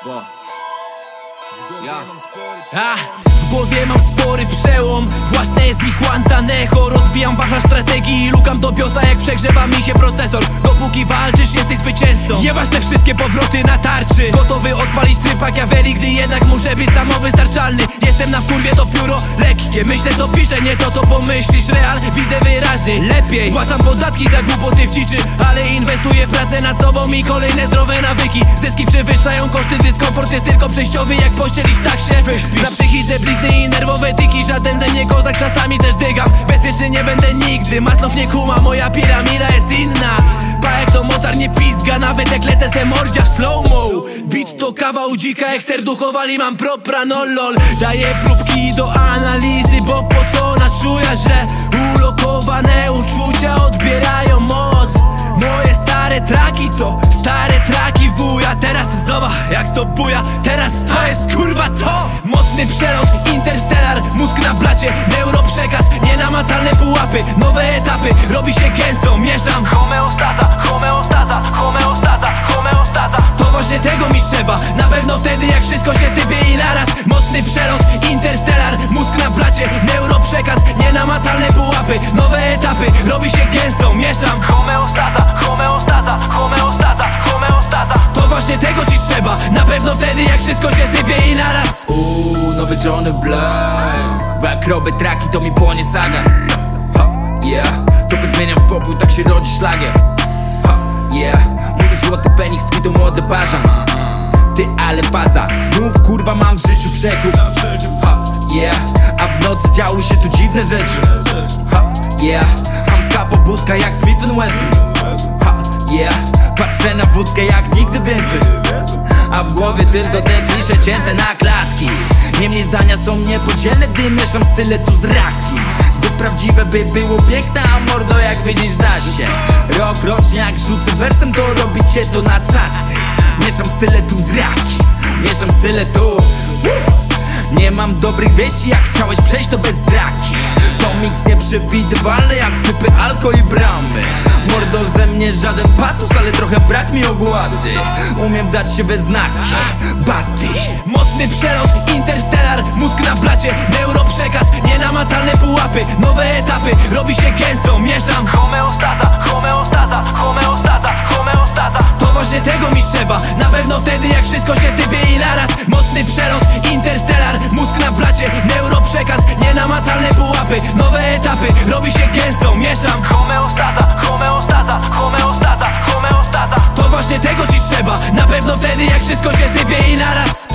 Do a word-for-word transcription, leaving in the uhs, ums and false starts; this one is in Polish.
Bo ja A, w głowie mam spory przełom, własne jest ich Guantanejo. Rozwijam wachlarz strategii i lukam do biosza, jak przegrzewa mi się procesor. Dopóki walczysz, jesteś zwycięzcą. Jebać te wszystkie powroty na tarczy. Gotowy odpalić tryb Machiavelli, gdy jednak muszę być samowystarczalny. Jestem na wkurwie, to pióro lekkie. Myślę, co piszę, nie to, co pomyślisz. Real widzę wyraźnie, lepiej płacam podatki za głupoty w ciczy, ale inwestuję w pracę nad sobą i kolejne zdrowe nawyki. Zyski przewyższają koszty, dyskomfort jest tylko przejściowy. Jak pościelisz, tak się wyśpisz. Na psychice blizny i nerwowe tiki. Żaden ze mnie kozak, czasami też dygam. Bezpieczny nie będę nigdy, Maslow nie kuma, moja piramida jest inna. Pa jak to Mozart nie pizga, nawet jak lecę se mordzia w slow-mo. Beat to kawał dzika, jak serduchowali mam propranolol. Daję próbki do analizy, bo po co ona czuja, że ulokowane uczucia odbierają moc. Moje stare traki to stare traki wuja. Teraz zobacz jak to buja, teraz to jest kurwa to. Mocny przelot, interstellar, mózg na blacie, neuroprzekaz, nienamacalne pułapy, nowe etapy, robi się gęsto, mieszam. Homeostaza, homeostaza, homeostaza, homeostaza. To właśnie tego mi trzeba, na pewno wtedy jak wszystko się sypie i naraz. Mocny przelot, interstellar, mózg na blacie, neuroprzekaz, nienamacalne pułapy, nowe etapy, robi się gęsto, mieszam. Homeostaza, homeostaza, homeostaza, homeostaza. To właśnie tego ci trzeba, na pewno wtedy jak wszystko się sypie i naraz. Uuu, nowy Johnny Blaze. Bo jak robię traki, to mi płonie saga. Ha, yeah. Topy zmieniam w popój, tak się rodzi szlagier. Ha, yeah. Mój złoty Feniks, twój to młody bażan. Ty ale baza, znów kurwa mam w życiu przekór. Ha, yeah. A w nocy działy się tu dziwne rzeczy. Ha, yeah. Chamska pobudka jak Smith and Wesson. Ha, yeah. Patrzę na wódkę jak nigdy więcej. A w głowie tylko te klisze cięte na klatki. Niemniej zdania są niepodzielne, gdy mieszam style tu z raki. Zbyt prawdziwe by było piękne, a mordo jak widzisz da się. Rok rocznie jak rzucę wersem, to robicie to na cacy. Mieszam style tu z raki, mieszam style tu. Nie mam dobrych wieści, jak chciałeś przejść to bez draki. To miks nieprzewidywalny jak typy alko i bramy. Mordo ze mnie żaden patus, ale trochę brak mi ogłady. Umiem dać się we znaki, baty. Mocny przelot, interstellar, mózg na blacie, neuroprzekaz, nienamacalne pułapy, nowe etapy, robi się gęsto, mieszam. Homeostaza, homeostaza, homeostaza, homeostaza. To właśnie tego mi trzeba, na pewno wtedy jak wszystko się sypie i naraz. Mocny przelot, interstellar, mózg na blacie, neuroprzekaz, nienamacalne pułapy, nowe etapy, robi się gęsto, mieszam. Homeostaza, homeostaza, homeostaza, homeostaza. To właśnie tego ci trzeba, na pewno wtedy jak wszystko się sypie i naraz.